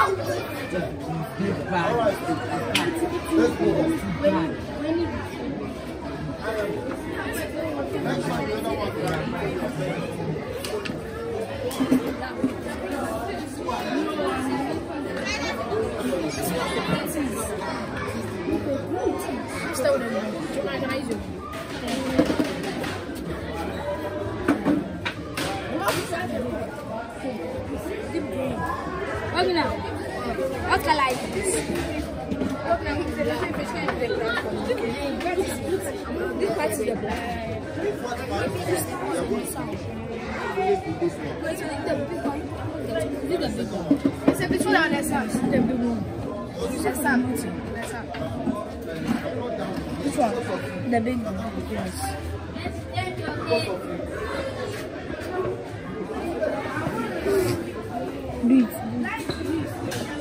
What color is this? This part is the black. It's a bit on the side. The big one. Which one? The big one. Yes. Do it.